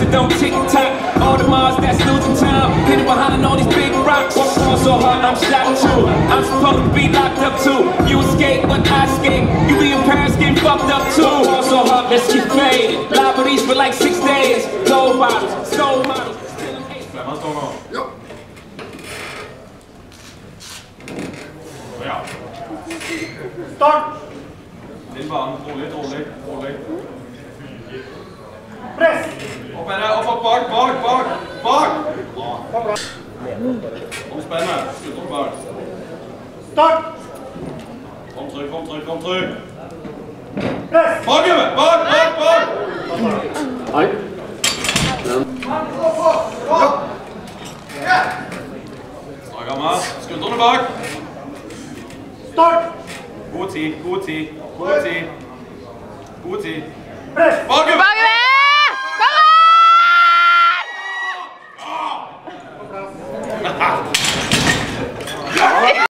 it don't tick-tock. All the Mars that's losing time, hidden behind all these big rocks. Walk on so hard, I'm shocked too. I'm supposed to be locked up too. You escape, but I escape. You be in Paris getting fucked up too. Walk so hard, let's get faded. Liberties for like 6 days. Gold bottles, soul models. Ja. Ja. Start! Til banen, rolig. Press! Opp med det, opp, bak! Bra. Om spennet, skutt opp bak. Start! Kom trykk. Press! Bak! Hei. Snakker med, skuldrene bak. Start! God tid. Press! Bakover! Kom an!